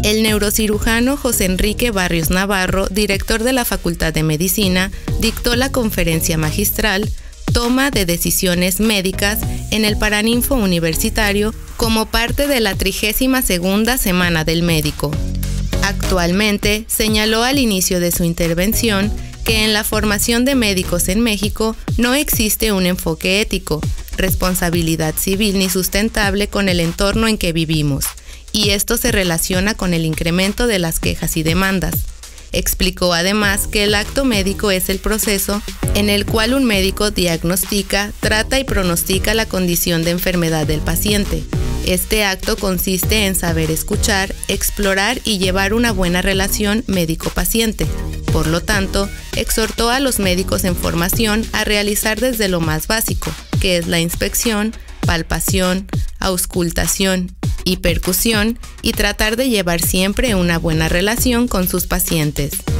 El neurocirujano José Enrique Barrios Navarro, director de la Facultad de Medicina, dictó la conferencia magistral Toma de decisiones médicas en el Paraninfo Universitario como parte de la 32ª Semana del Médico. Actualmente, señaló al inicio de su intervención que en la formación de médicos en México no existe un enfoque ético, responsabilidad civil ni sustentable con el entorno en que vivimos, y esto se relaciona con el incremento de las quejas y demandas. Explicó además que el acto médico es el proceso en el cual un médico diagnostica, trata y pronostica la condición de enfermedad del paciente. Este acto consiste en saber escuchar, explorar y llevar una buena relación médico-paciente. Por lo tanto, exhortó a los médicos en formación a realizar desde lo más básico, que es la inspección, palpación, auscultación y percusión, y tratar de llevar siempre una buena relación con sus pacientes.